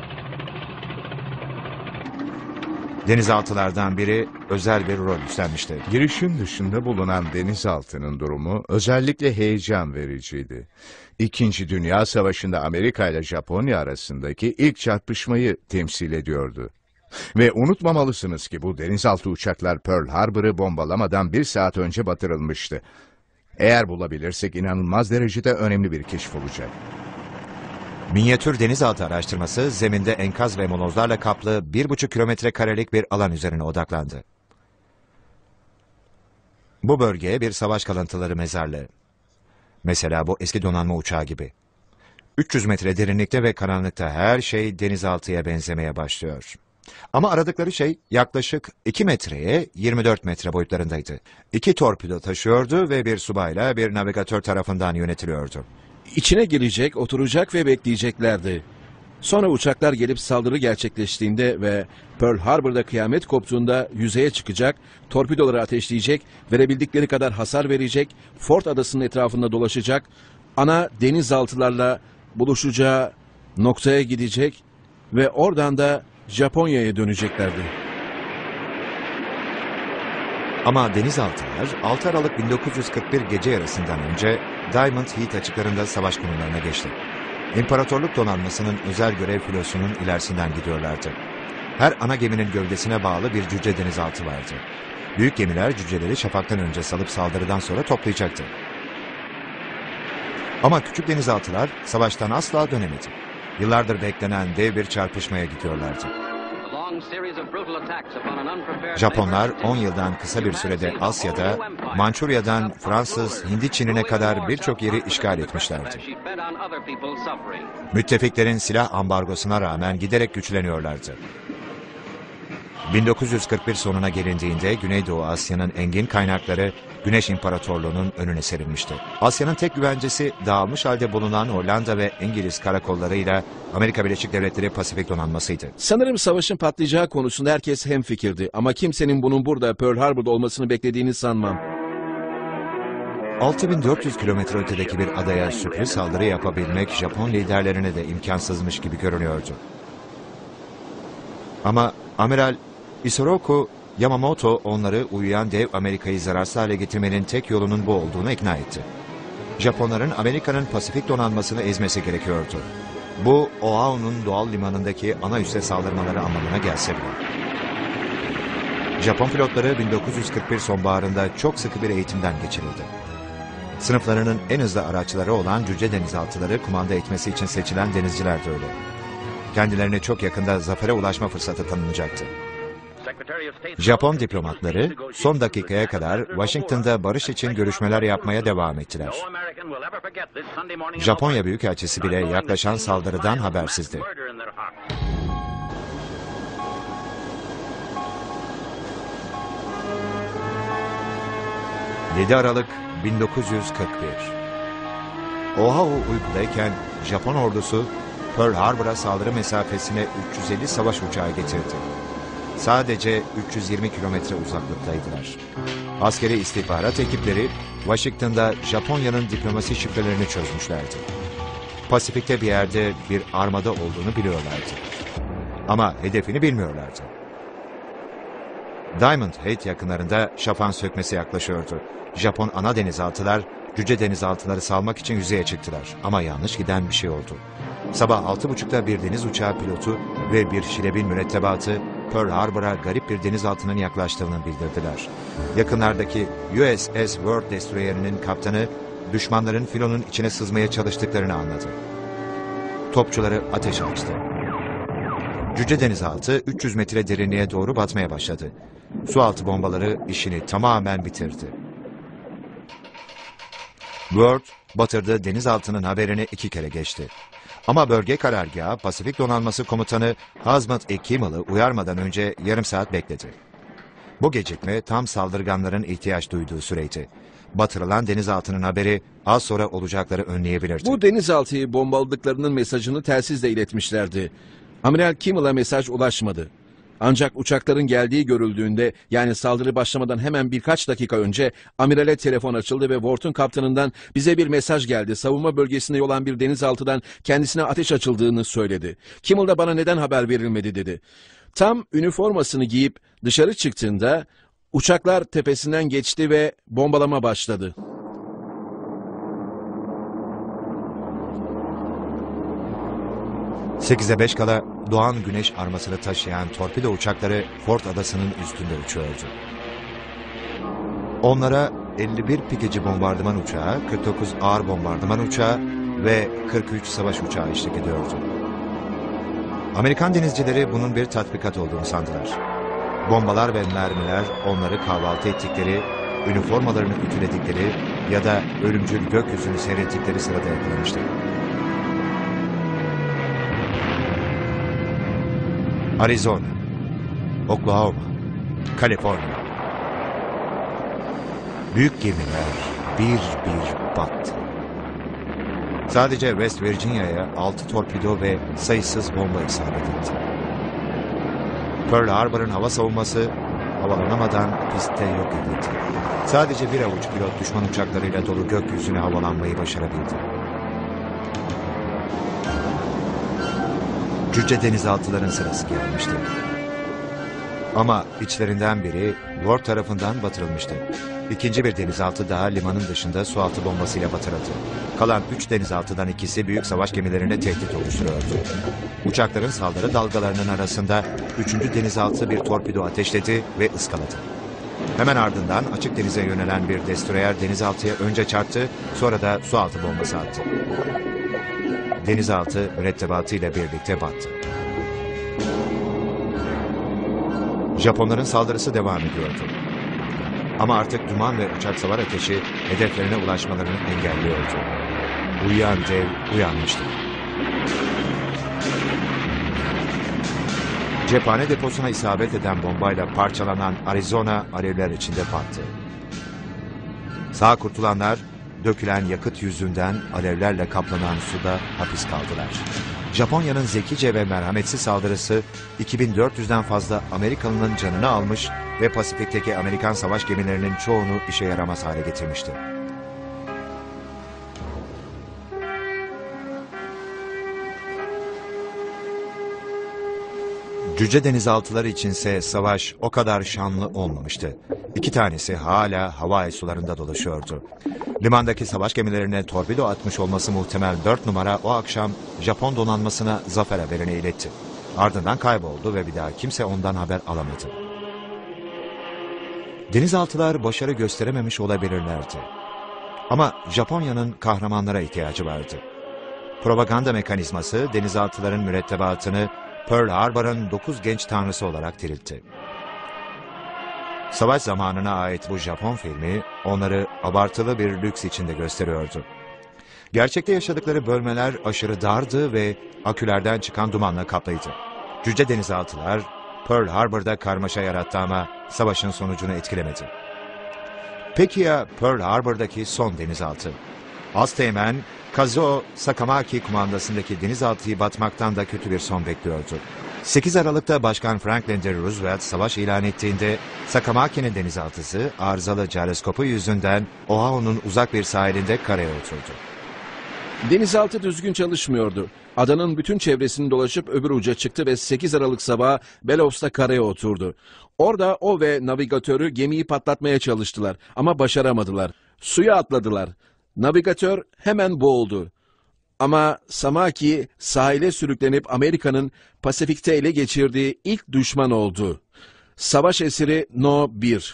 Denizaltılardan biri özel bir rol üstlenmişti.
Girişim dışında bulunan denizaltının durumu özellikle heyecan vericiydi. İkinci Dünya Savaşı'nda Amerika ile Japonya arasındaki ilk çarpışmayı temsil ediyordu. Ve unutmamalısınız ki bu denizaltı uçaklar Pearl Harbor'ı bombalamadan 1 saat önce batırılmıştı. Eğer bulabilirsek inanılmaz derecede önemli bir keşif olacak.
Minyatür denizaltı araştırması zeminde enkaz ve molozlarla kaplı 1,5 kilometre karelik bir alan üzerine odaklandı. Bu bölge bir savaş kalıntıları mezarlığı. Mesela bu eski donanma uçağı gibi. 300 metre derinlikte ve karanlıkta her şey denizaltıya benzemeye başlıyor. Ama aradıkları şey yaklaşık 2 metreye 24 metre boyutlarındaydı. 2 torpido taşıyordu ve bir subayla bir navigatör tarafından yönetiliyordu.
İçine girecek, oturacak ve bekleyeceklerdi. Sonra uçaklar gelip saldırı gerçekleştiğinde ve Pearl Harbor'da kıyamet koptuğunda yüzeye çıkacak, torpidoları ateşleyecek, verebildikleri kadar hasar verecek, Ford Adası'nın etrafında dolaşacak, ana denizaltılarla buluşacağı noktaya gidecek ve oradan da Japonya'ya döneceklerdi.
Ama denizaltılar 6 Aralık 1941 gece yarısından önce Diamond Heat açıklarında savaş konularına geçti. İmparatorluk donanmasının özel görev filosunun ilerisinden gidiyorlardı. Her ana geminin gövdesine bağlı bir cüce denizaltı vardı. Büyük gemiler cüceleri şafaktan önce salıp saldırıdan sonra toplayacaktı. Ama küçük denizaltılar savaştan asla dönemedi. Yıllardır beklenen dev bir çarpışmaya gidiyorlardı. Japonlar 10 yıldan kısa bir sürede Asya'da, Mançurya'dan Fransız, Hindi Çin'ine kadar birçok yeri işgal etmişlerdi. Müttefiklerin silah ambargosuna rağmen giderek güçleniyorlardı. 1941 sonuna gelindiğinde Güneydoğu Asya'nın engin kaynakları Güneş İmparatorluğu'nun önüne serilmişti. Asya'nın tek güvencesi dağılmış halde bulunan Hollanda ve İngiliz karakollarıyla Amerika Birleşik Devletleri Pasifik Donanması'ydı.
Sanırım savaşın patlayacağı konusunda herkes hemfikirdi ama kimsenin bunun burada Pearl Harbor'da olmasını beklediğini sanmam.
6400 kilometre ötedeki bir adaya sürpriz saldırı yapabilmek Japon liderlerine de imkansızmış gibi görünüyordu. Ama Amiral Isoroku Yamamoto onları uyuyan dev Amerika'yı zararsız hale getirmenin tek yolunun bu olduğunu ikna etti. Japonların Amerika'nın Pasifik donanmasını ezmesi gerekiyordu. Bu Oahu'nun doğal limanındaki ana üsse saldırmaları anlamına gelse bile. Japon pilotları 1941 sonbaharında çok sıkı bir eğitimden geçirildi. Sınıflarının en hızlı araçları olan cüce denizaltıları kumanda etmesi için seçilen denizciler de öyle. Kendilerine çok yakında zafere ulaşma fırsatı tanınacaktı. Japon diplomatları son dakikaya kadar Washington'da barış için görüşmeler yapmaya devam ettiler. Japonya Büyükelçisi bile yaklaşan saldırıdan habersizdi. ...7 Aralık 1941. Oahu uykudayken Japon ordusu Pearl Harbor'a saldırı mesafesine 350 savaş uçağı getirdi. Sadece 320 kilometre uzaklıktaydılar. Askeri istihbarat ekipleri Washington'da Japonya'nın diplomasi şifrelerini çözmüşlerdi. Pasifik'te bir yerde bir armada olduğunu biliyorlardı. Ama hedefini bilmiyorlardı. Diamond Head yakınlarında şafağın sökmesi yaklaşıyordu. Japon ana denizaltılar cüce denizaltıları salmak için yüzeye çıktılar. Ama yanlış giden bir şey oldu. Sabah 6.30'da bir deniz uçağı pilotu ve bir şilebin mürettebatı Pearl Harbor'a garip bir denizaltının yaklaştığını bildirdiler. Yakınlardaki USS World Destroyer'inin kaptanı düşmanların filonun içine sızmaya çalıştıklarını anladı. topçuları ateş açtı. Cüce denizaltı 300 metre derinliğe doğru batmaya başladı. Sualtı bombaları işini tamamen bitirdi. Word, batırdığı denizaltının haberini 2 kere geçti. Ama bölge karargahı Pasifik Donanması Komutanı Hazmat E. Kimmel'ı uyarmadan önce yarım saat bekledi. Bu gecikme tam saldırganların ihtiyaç duyduğu süreydi. Batırılan denizaltının haberi az sonra olacakları önleyebilirdi.
Bu denizaltıyı bombaladıklarının mesajını telsizle iletmişlerdi. Amiral Kimmel'a mesaj ulaşmadı. Ancak uçakların geldiği görüldüğünde, yani saldırı başlamadan hemen birkaç dakika önce amirale telefon açıldı ve Ward'un kaptanından bize bir mesaj geldi. Savunma bölgesinde olan bir denizaltıdan kendisine ateş açıldığını söyledi. Kimmel de bana neden haber verilmedi dedi. Tam üniformasını giyip dışarı çıktığında uçaklar tepesinden geçti ve bombalama başladı.
Sekize 5 kala doğan güneş armasını taşıyan torpido uçakları Ford Adası'nın üstünde uçuyordu. Onlara 51 pikeci bombardıman uçağı, 49 ağır bombardıman uçağı ve 43 savaş uçağı eşlik ediyordu. Amerikan denizcileri bunun bir tatbikat olduğunu sandılar. Bombalar ve mermiler onları kahvaltı ettikleri, üniformalarını ütüledikleri ya da ölümcül gökyüzünü seyrettikleri sırada yakalamıştı. Arizona, Oklahoma, Kaliforniya. Büyük gemiler bir bir battı. Sadece West Virginia'ya 6 torpido ve sayısız bomba isabet etti. Pearl Harbor'ın hava savunması havalanamadan pistte yok edildi. Sadece bir avuç pilot düşman uçaklarıyla dolu gökyüzüne havalanmayı başarabildi. Cüce denizaltıların sırası gelmişti. Ama içlerinden biri Ward tarafından batırılmıştı. İkinci bir denizaltı daha limanın dışında sualtı bombasıyla batırıldı. Kalan 3 denizaltıdan ikisi büyük savaş gemilerine tehdit oluşturuyordu. Uçakların saldırı dalgalarının arasında 3. denizaltı bir torpido ateşledi ve ıskaladı. Hemen ardından açık denize yönelen bir destroyer denizaltıya önce çarptı, sonra da sualtı bombası attı. Denizaltı mürettebatıyla birlikte battı. Japonların saldırısı devam ediyordu. Ama artık duman ve uçak savar ateşi hedeflerine ulaşmalarını engelliyordu. Uyuyan dev uyanmıştı. Cephane deposuna isabet eden bombayla parçalanan Arizona alevler içinde battı. Sağ kurtulanlar dökülen yakıt yüzünden alevlerle kaplanan suda hapis kaldılar. Japonya'nın zekice ve merhametsiz saldırısı 2400'den fazla Amerikalının canını almış ve Pasifik'teki Amerikan savaş gemilerinin çoğunu işe yaramaz hale getirmişti. Cüce denizaltıları içinse savaş o kadar şanlı olmamıştı. 2 tanesi hala Hawaii sularında dolaşıyordu. Limandaki savaş gemilerine torpido atmış olması muhtemel 4 numara o akşam Japon donanmasına zafer haberini iletti. Ardından kayboldu ve bir daha kimse ondan haber alamadı. Denizaltılar başarı gösterememiş olabilirlerdi. Ama Japonya'nın kahramanlara ihtiyacı vardı. Propaganda mekanizması denizaltıların mürettebatını Pearl Harbor'ın 9 genç tanrısı olarak diriltti. Savaş zamanına ait bu Japon filmi onları abartılı bir lüks içinde gösteriyordu. Gerçekte yaşadıkları bölmeler aşırı dardı ve akülerden çıkan dumanla kaplıydı. Cüce denizaltılar Pearl Harbor'da karmaşa yarattı ama savaşın sonucunu etkilemedi. Peki ya Pearl Harbor'daki son denizaltı? Asteğmen Kazuo Sakamaki kumandasındaki denizaltıyı batmaktan da kötü bir son bekliyordu. 8 Aralık'ta Başkan Franklin D. Roosevelt savaş ilan ettiğinde Sakamaki'nin denizaltısı arızalı jiroskopu yüzünden Oahu'nun uzak bir sahilinde karaya oturdu.
Denizaltı düzgün çalışmıyordu. Adanın bütün çevresini dolaşıp öbür uca çıktı ve 8 Aralık sabahı Bellows karaya oturdu. Orada o ve navigatörü gemiyi patlatmaya çalıştılar ama başaramadılar. Suya atladılar. Navigatör hemen boğuldu. Ama Samaki sahile sürüklenip Amerika'nın Pasifik'te ele geçirdiği ilk düşman oldu. Savaş esiri No. 1.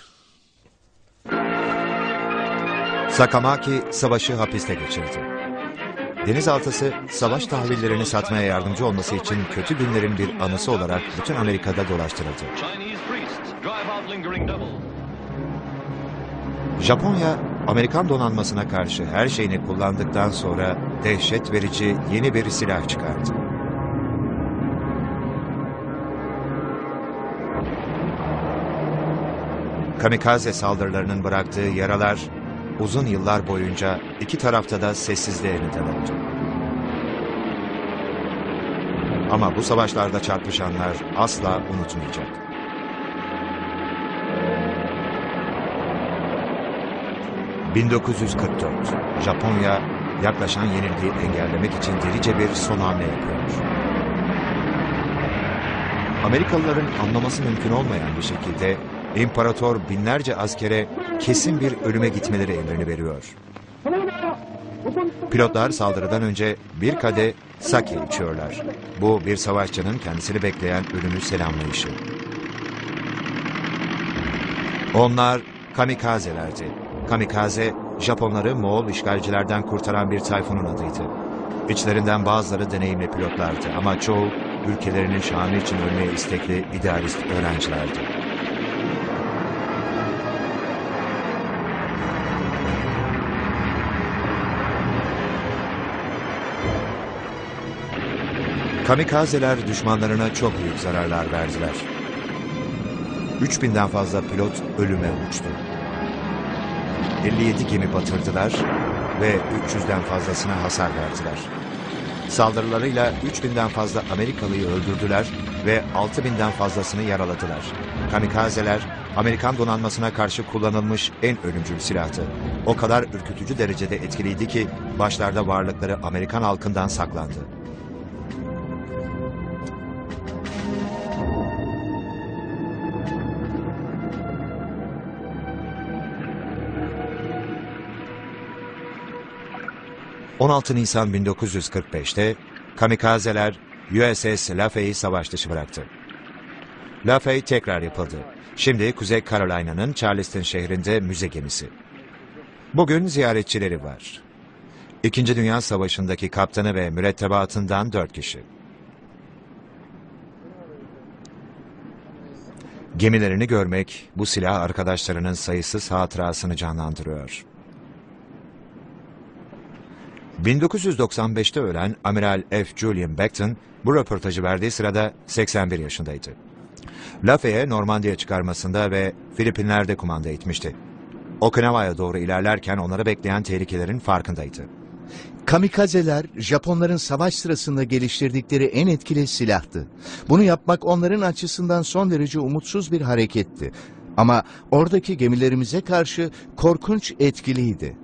Sakamaki savaşı hapiste geçirdi. Denizaltısı, savaş tahvillerini satmaya yardımcı olması için kötü günlerin bir anısı olarak bütün Amerika'da dolaştırıldı. Japonya, Amerikan donanmasına karşı her şeyini kullandıktan sonra dehşet verici yeni bir silah çıkardı. Kamikaze saldırılarının bıraktığı yaralar uzun yıllar boyunca iki tarafta da sessizliğe neden oldu. Ama bu savaşlarda çarpışanlar asla unutmayacak. ...1944, Japonya yaklaşan yenilgiyi engellemek için delice bir son hamle yapıyor. Amerikalıların anlaması mümkün olmayan bir şekilde İmparator binlerce askere kesin bir ölüme gitmeleri emrini veriyor. Pilotlar saldırıdan önce bir kadeh sake içiyorlar. Bu bir savaşçının kendisini bekleyen ölümü selamlayışı. Onlar kamikazelerdi. Kamikaze, Japonları Moğol işgalcilerden kurtaran bir tayfunun adıydı. İçlerinden bazıları deneyimli pilotlardı ama çoğu ülkelerinin şanı için ölmeye istekli idealist öğrencilerdi. Kamikazeler düşmanlarına çok büyük zararlar verdiler. 3000'den fazla pilot ölüme uçtu. 57 gemi batırdılar ve 300'den fazlasına hasar verdiler. Saldırılarıyla 3000'den fazla Amerikalıyı öldürdüler ve 6000'den fazlasını yaraladılar. Kamikazeler, Amerikan donanmasına karşı kullanılmış en ölümcül silahtı. O kadar ürkütücü derecede etkiliydi ki başlarda varlıkları Amerikan halkından saklandı. ...16 Nisan 1945'te kamikazeler USS Laffey'i savaş dışı bıraktı. Laffey tekrar yapıldı. Şimdi Kuzey Carolina'nın Charleston şehrinde müze gemisi. Bugün ziyaretçileri var. İkinci Dünya Savaşı'ndaki kaptanı ve mürettebatından 4 kişi. Gemilerini görmek bu silah arkadaşlarının sayısız hatırasını canlandırıyor. 1995'te ölen Amiral F. Julian Beckton bu röportajı verdiği sırada 81 yaşındaydı. Laffey'e Normandiya çıkarmasında ve Filipinler'de kumanda etmişti. Okinawa'ya doğru ilerlerken onları bekleyen tehlikelerin farkındaydı.
Kamikazeler, Japonların savaş sırasında geliştirdikleri en etkili silahtı. Bunu yapmak onların açısından son derece umutsuz bir hareketti. Ama oradaki gemilerimize karşı korkunç etkiliydi.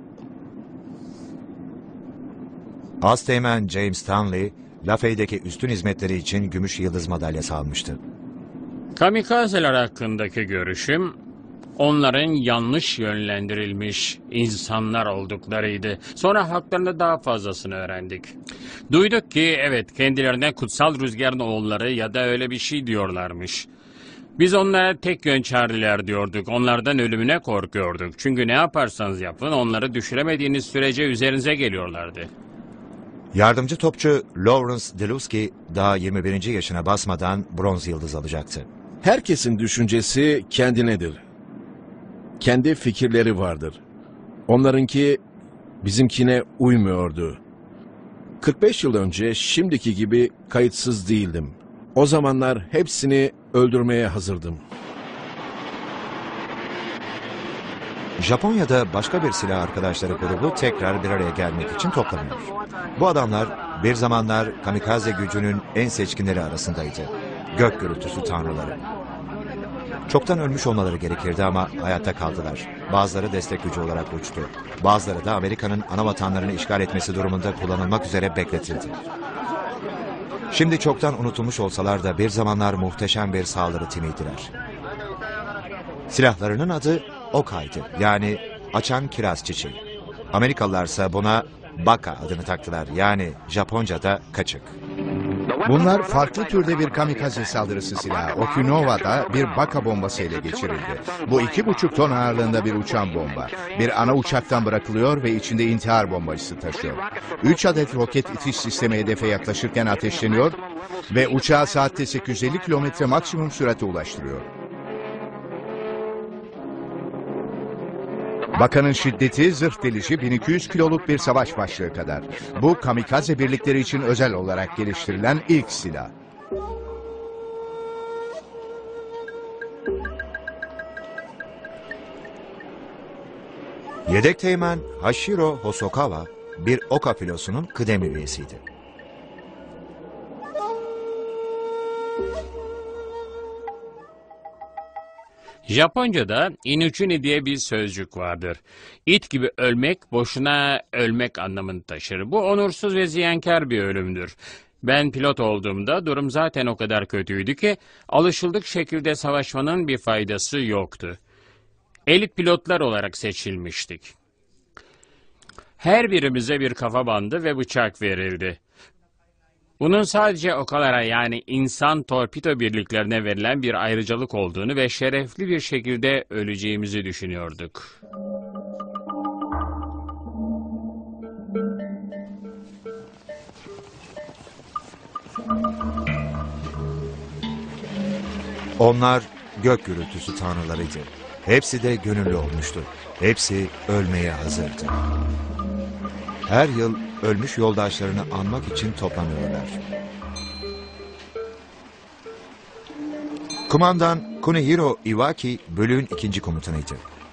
Asteğmen James Stanley, Laffey'deki üstün hizmetleri için Gümüş Yıldız Madalyası almıştı.
Kamikazeler hakkındaki görüşüm, onların yanlış yönlendirilmiş insanlar olduklarıydı. Sonra haklarında daha fazlasını öğrendik. Duyduk ki evet, kendilerine kutsal rüzgarın oğulları ya da öyle bir şey diyorlarmış. Biz onlara tek yön çağrılar diyorduk. Onlardan ölümüne korkuyorduk. Çünkü ne yaparsanız yapın onları düşüremediğiniz sürece üzerinize geliyorlardı.
Yardımcı topçu Lawrence Deluski daha 21. yaşına basmadan bronz yıldız alacaktı.
Herkesin düşüncesi kendinedir. Kendi fikirleri vardır. Onlarınki bizimkine uymuyordu. 45 yıl önce şimdiki gibi kayıtsız değildim. O zamanlar hepsini öldürmeye hazırdım.
Japonya'da başka bir silah arkadaşları grubu tekrar bir araya gelmek için toplanıyor. Bu adamlar bir zamanlar kamikaze gücünün en seçkinleri arasındaydı. Gök gürültüsü tanrıları. Çoktan ölmüş olmaları gerekirdi ama hayatta kaldılar. Bazıları destek gücü olarak uçtu. Bazıları da Amerika'nın ana vatanlarını işgal etmesi durumunda kullanılmak üzere bekletildi. Şimdi çoktan unutulmuş olsalar da bir zamanlar muhteşem bir saldırı timiydiler. Silahlarının adı Okay'dı, yani açan kiraz çiçeği. Amerikalılarsa buna Baka adını taktılar, yani Japonca'da kaçık.
Bunlar farklı türde bir kamikaze saldırısı silahı. Okinawa'da bir Baka bombası ele geçirildi. Bu 2,5 ton ağırlığında bir uçan bomba. Bir ana uçaktan bırakılıyor ve içinde intihar bombası taşıyor. 3 adet roket itiş sistemi hedefe yaklaşırken ateşleniyor ve uçağı saatte 850 kilometre maksimum sürate ulaştırıyor. Baka'nın şiddeti zırh delici 1200 kiloluk bir savaş başlığı kadar. Bu kamikaze birlikleri için özel olarak geliştirilen ilk silah.
Yedek teğmen Hashiro Hosokawa bir Oka filosunun kıdemli üyesiydi.
Japonca'da inuchini diye bir sözcük vardır. İt gibi ölmek, boşuna ölmek anlamını taşır. Bu onursuz ve ziyankar bir ölümdür. Ben pilot olduğumda durum zaten o kadar kötüydü ki alışıldık şekilde savaşmanın bir faydası yoktu. Elit pilotlar olarak seçilmiştik. Her birimize bir kafa bandı ve bıçak verildi. Bunun sadece okalara yani insan torpido birliklerine verilen bir ayrıcalık olduğunu ve şerefli bir şekilde öleceğimizi düşünüyorduk.
Onlar gök gürültüsü tanrılarıydı. Hepsi de gönüllü olmuştu. Hepsi ölmeye hazırdı. Her yıl ölmüş yoldaşlarını anmak için toplanıyorlar. Kumandan Kunihiro Iwaki bölüğün 2. komutanıydı.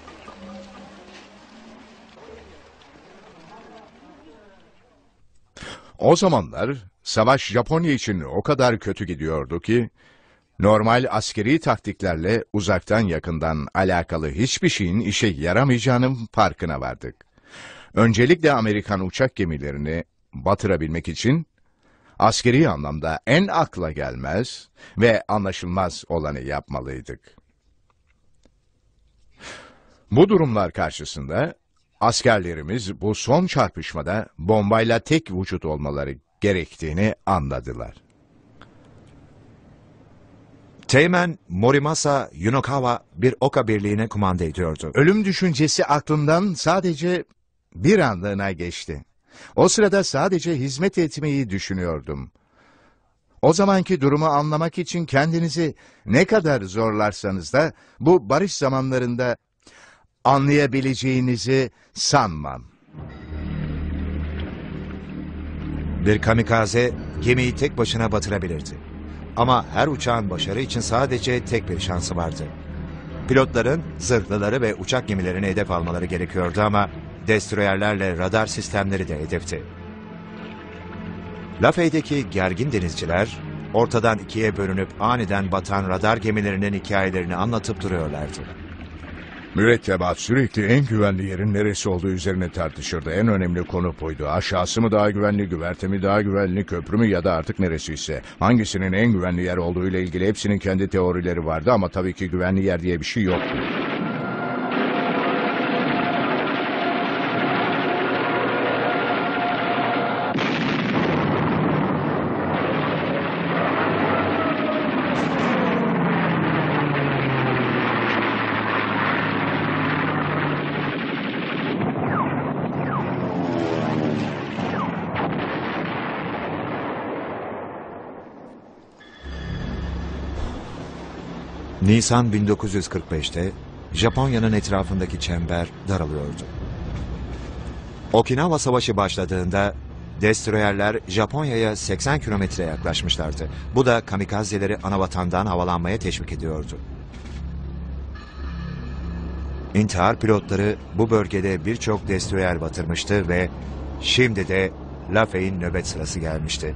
O zamanlar savaş Japonya için o kadar kötü gidiyordu ki normal askeri taktiklerle uzaktan yakından alakalı hiçbir şeyin işe yaramayacağının farkına vardık. Öncelikle Amerikan uçak gemilerini batırabilmek için askeri anlamda en akla gelmez ve anlaşılmaz olanı yapmalıydık. Bu durumlar karşısında askerlerimiz bu son çarpışmada bombayla tek vücut olmaları gerektiğini anladılar.
Teğmen Morimasa Yunokawa bir Oka birliğine kumanda ediyordu.
Ölüm düşüncesi aklımdan sadece bir anlığına geçti. O sırada sadece hizmet etmeyi düşünüyordum. O zamanki durumu anlamak için kendinizi ne kadar zorlarsanız da bu barış zamanlarında anlayabileceğinizi sanmam.
Bir kamikaze gemiyi tek başına batırabilirdi. Ama her uçağın başarı için sadece tek bir şansı vardı. Pilotların zırhlıları ve uçak gemilerini hedef almaları gerekiyordu ama destroyerlerle radar sistemleri de hedefti. Lafay'deki gergin denizciler ortadan ikiye bölünüp aniden batan radar gemilerinin hikayelerini anlatıp duruyorlardı.
Mürettebat sürekli en güvenli yerin neresi olduğu üzerine tartışırdı. En önemli konu buydu. Aşağısı mı daha güvenli, güverte mi daha güvenli, köprü mü ya da artık neresiyse. Hangisinin en güvenli yer olduğu ile ilgili hepsinin kendi teorileri vardı ama tabii ki güvenli yer diye bir şey yoktu.
Nisan 1945'te Japonya'nın etrafındaki çember daralıyordu. Okinawa Savaşı başladığında destroyerler Japonya'ya 80 kilometre yaklaşmışlardı. Bu da kamikazeleri anavatandan havalanmaya teşvik ediyordu. İntihar pilotları bu bölgede birçok destroyer batırmıştı ve şimdi de Lafay'in nöbet sırası gelmişti.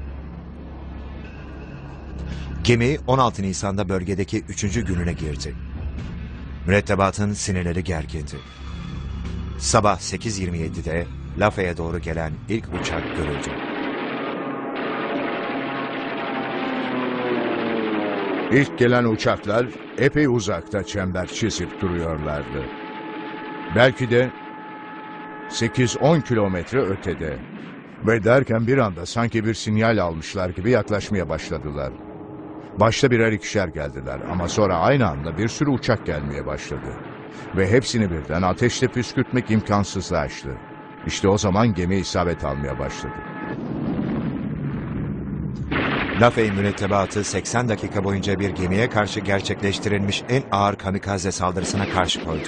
Gemi 16 Nisan'da bölgedeki 3. gününe girdi. Mürettebatın sinirleri gergindi. Sabah 8:27'de Lafay'a doğru gelen ilk uçak görüldü.
İlk gelen uçaklar epey uzakta çember çizip duruyorlardı. Belki de 8-10 kilometre ötede. Ve derken bir anda sanki bir sinyal almışlar gibi yaklaşmaya başladılar. Başta birer ikişer geldiler ama sonra aynı anda bir sürü uçak gelmeye başladı. Ve hepsini birden ateşle püskürtmek imkansızlaştı. İşte o zaman gemi isabet almaya başladı.
Lafey mürettebatı 80 dakika boyunca bir gemiye karşı gerçekleştirilmiş en ağır kamikaze saldırısına karşı koydu.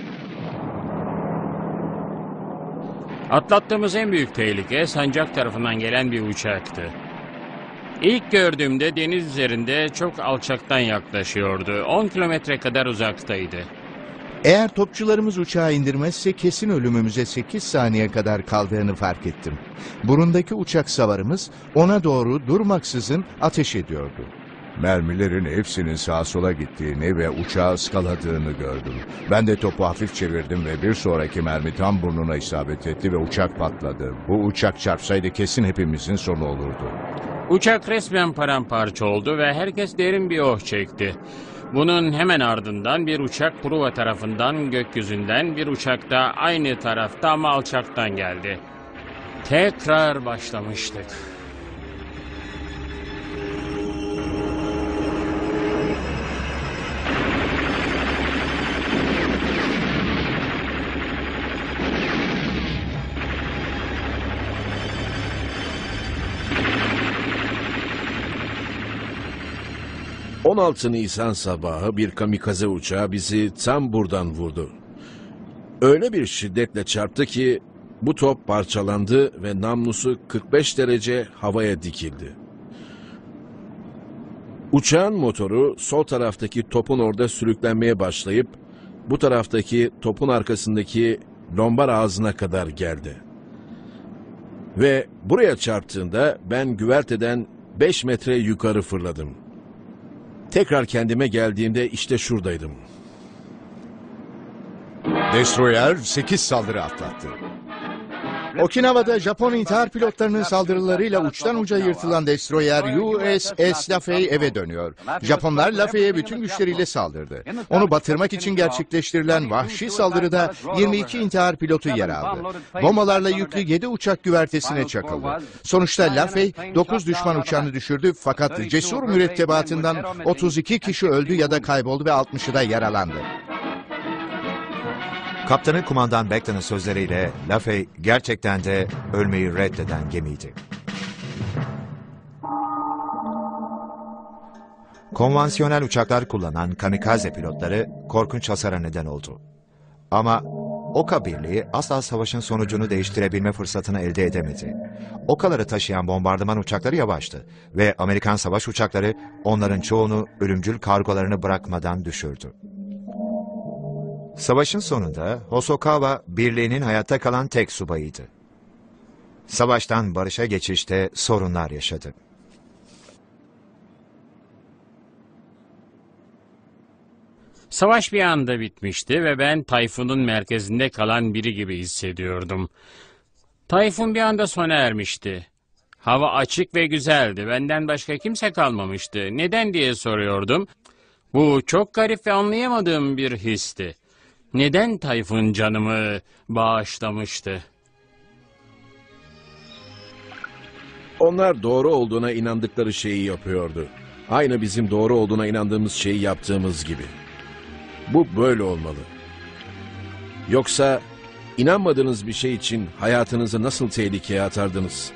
Atlattığımız en büyük tehlike sancak tarafından gelen bir uçaktı. İlk gördüğümde deniz üzerinde çok alçaktan yaklaşıyordu. 10 kilometre kadar uzaktaydı.
Eğer topçularımız uçağı indirmezse kesin ölümümüze 8 saniye kadar kaldığını fark ettim. Burundaki uçak savarımız ona doğru durmaksızın ateş ediyordu.
Mermilerin hepsinin sağa sola gittiğini ve uçağı ıskaladığını gördüm. Ben de topu hafif çevirdim ve bir sonraki mermi tam burnuna isabet etti ve uçak patladı. Bu uçak çarpsaydı kesin hepimizin sonu olurdu.
Uçak resmen paramparça oldu ve herkes derin bir oh çekti. Bunun hemen ardından bir uçak Pruva tarafından gökyüzünden, bir uçak da aynı tarafta ama alçaktan geldi. Tekrar başlamıştık.
...16 Nisan sabahı bir kamikaze uçağı bizi tam buradan vurdu. Öyle bir şiddetle çarptı ki bu top parçalandı ve namlusu 45 derece havaya dikildi. Uçağın motoru sol taraftaki topun orada sürüklenmeye başlayıp bu taraftaki topun arkasındaki lombar ağzına kadar geldi. Ve buraya çarptığında ben güverteden 5 metre yukarı fırladım. Tekrar kendime geldiğimde işte şuradaydım.
Destroyer 8 saldırı atlattı.
Okinawa'da Japon intihar pilotlarının saldırılarıyla uçtan uca yırtılan destroyer USS Lafey eve dönüyor. Japonlar Lafey'e bütün güçleriyle saldırdı. Onu batırmak için gerçekleştirilen vahşi saldırıda 22 intihar pilotu yer aldı. Bombalarla yüklü 7 uçak güvertesine çakıldı. Sonuçta Lafey 9 düşman uçağını düşürdü fakat cesur mürettebatından 32 kişi öldü ya da kayboldu ve 60'ı da yaralandı.
Kaptanın kumandan Beckton'ın sözleriyle Lafey gerçekten de ölmeyi reddeden gemiydi. Konvansiyonel uçaklar kullanan kamikaze pilotları korkunç hasara neden oldu. Ama Oka Birliği asla savaşın sonucunu değiştirebilme fırsatını elde edemedi. Okaları taşıyan bombardıman uçakları yavaştı ve Amerikan savaş uçakları onların çoğunu ölümcül kargolarını bırakmadan düşürdü. Savaşın sonunda Hosokawa birliğinin hayatta kalan tek subayıydı. Savaştan barışa geçişte sorunlar yaşadı.
Savaş bir anda bitmişti ve ben Tayfun'un merkezinde kalan biri gibi hissediyordum. Tayfun bir anda sona ermişti. Hava açık ve güzeldi. Benden başka kimse kalmamıştı. Neden diye soruyordum. Bu çok garip ve anlayamadığım bir histi. Neden Tayfun canımı bağışlamıştı?
Onlar doğru olduğuna inandıkları şeyi yapıyordu. Aynı bizim doğru olduğuna inandığımız şeyi yaptığımız gibi. Bu böyle olmalı. Yoksa inanmadığınız bir şey için hayatınızı nasıl tehlikeye atardınız?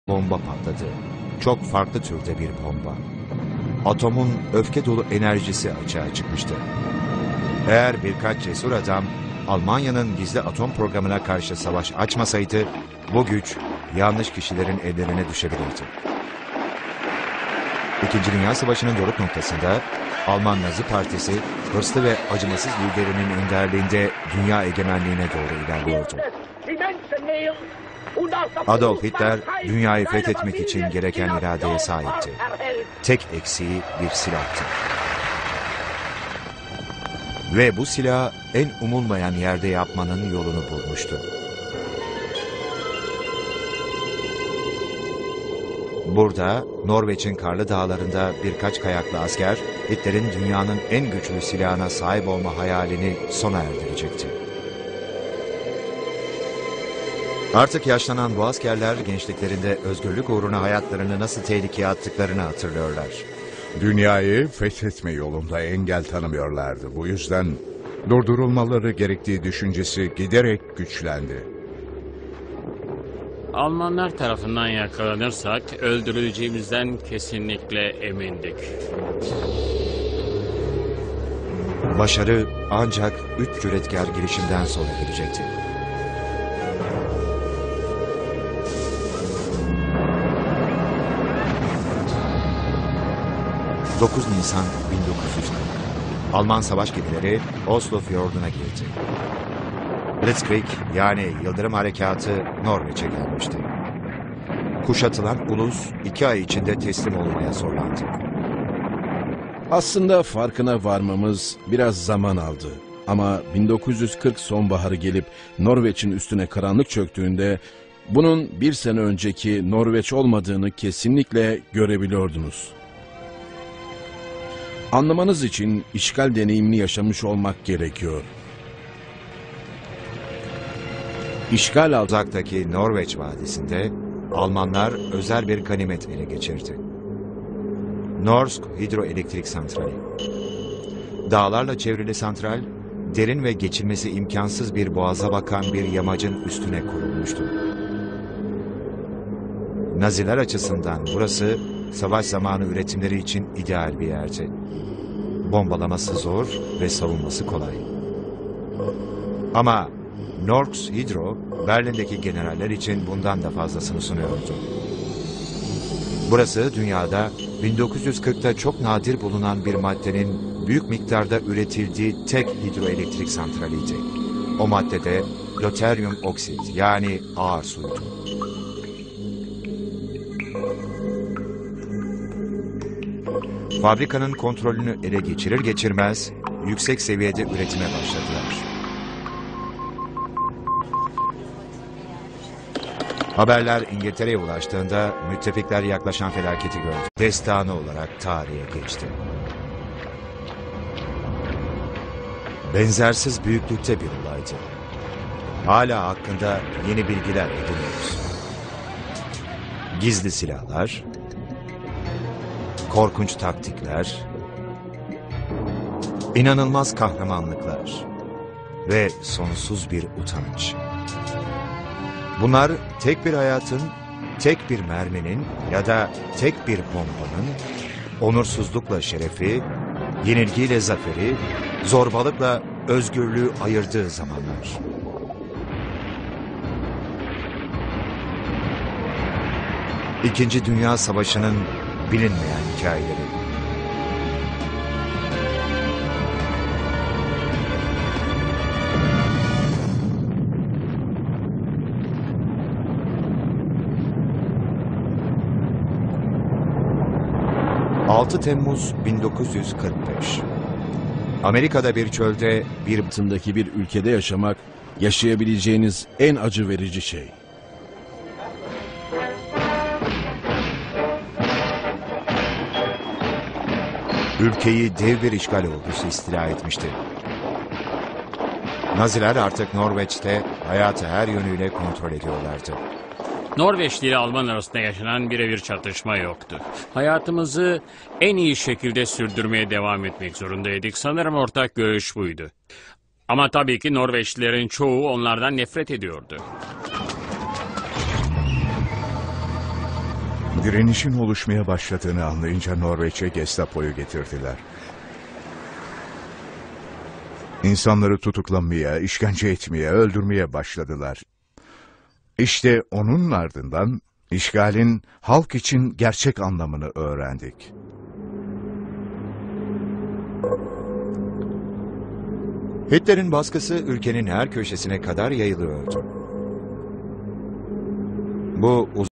bomba patladı. Çok farklı türde bir bomba. Atomun öfke dolu enerjisi açığa çıkmıştı. Eğer birkaç cesur adam Almanya'nın gizli atom programına karşı savaş açmasaydı, bu güç yanlış kişilerin ellerine düşebilirdi. İkinci Dünya Savaşı'nın doruk noktasında Alman Nazi Partisi hırslı ve acımasız liderinin önderliğinde dünya egemenliğine doğru ilerliyordu. Adolf Hitler dünyayı fethetmek için gereken iradeye sahipti. Tek eksiği bir silahtı. Ve bu silah en umulmayan yerde yapmanın yolunu bulmuştu. Burada, Norveç'in karlı dağlarında birkaç kayaklı asker, Hitler'in dünyanın en güçlü silahına sahip olma hayalini sona erdirecekti. Artık yaşlanan bu askerler gençliklerinde özgürlük uğruna hayatlarını nasıl tehlikeye attıklarını hatırlıyorlar.
Dünyayı fethetme yolunda engel tanımıyorlardı. Bu yüzden durdurulmaları gerektiği düşüncesi giderek güçlendi.
Almanlar tarafından yakalanırsak öldürüleceğimizden kesinlikle emindik.
Başarı ancak 3 cüretkar girişimden sonra gelecekti. ...9 Nisan 1940... Alman savaş gemileri Oslo Fiyordu'na girdi. Blitzkrieg yani Yıldırım Harekatı Norveç'e gelmişti. Kuşatılan ulus 2 ay içinde teslim olmaya zorlandı.
Aslında farkına varmamız biraz zaman aldı. Ama 1940 sonbaharı gelip Norveç'in üstüne karanlık çöktüğünde bunun bir sene önceki Norveç olmadığını kesinlikle görebiliyordunuz. Anlamanız için işgal deneyimini yaşamış olmak gerekiyor. İşgal altı
Uzaktaki Norveç Vadisi'nde Almanlar özel bir ganimet ele geçirdi. Norsk Hidroelektrik Santrali. Dağlarla çevrili santral, derin ve geçilmesi imkansız bir boğaza bakan bir yamacın üstüne kurulmuştu. Naziler açısından burası savaş zamanı üretimleri için ideal bir yerdi. Bombalaması zor ve savunması kolay. Ama Norsk Hydro, Berlin'deki generaller için bundan da fazlasını sunuyordu. Burası dünyada 1940'ta çok nadir bulunan bir maddenin büyük miktarda üretildiği tek hidroelektrik santraliydi. O madde de loteryum oksit yani ağır suydu. Fabrikanın kontrolünü ele geçirir geçirmez yüksek seviyede üretime başladılar. Haberler İngiltere'ye ulaştığında müttefikler yaklaşan felaketi gördü. Destanı olarak tarihe geçti. Benzersiz büyüklükte bir olaydı. Hala hakkında yeni bilgiler ediniyoruz. Gizli silahlar, korkunç taktikler, inanılmaz kahramanlıklar ve sonsuz bir utanç. Bunlar tek bir hayatın, tek bir merminin ya da tek bir bombanın onursuzlukla şerefi, yenilgiyle zaferi, zorbalıkla özgürlüğü ayırdığı zamanlar. İkinci Dünya Savaşı'nın bilinmeyen hikayeleri. ...6 Temmuz 1945... Amerika'da bir çölde bir
altındaki bir ülkede yaşamak yaşayabileceğiniz en acı verici şey.
ülkeyi dev bir işgal ordusu istila etmişti. Naziler artık Norveç'te hayatı her yönüyle kontrol ediyorlardı.
Norveçli ile Alman arasında yaşanan birebir çatışma yoktu. Hayatımızı en iyi şekilde sürdürmeye devam etmek zorundaydık. Sanırım ortak görüş buydu. Ama tabii ki Norveçlilerin çoğu onlardan nefret ediyordu.
Direnişin oluşmaya başladığını anlayınca Norveç'e Gestapo'yu getirdiler. İnsanları tutuklamaya, işkence etmeye, öldürmeye başladılar. İşte onun ardından işgalin halk için gerçek anlamını öğrendik.
Hitler'in baskısı ülkenin her köşesine kadar yayılıyordu. Bu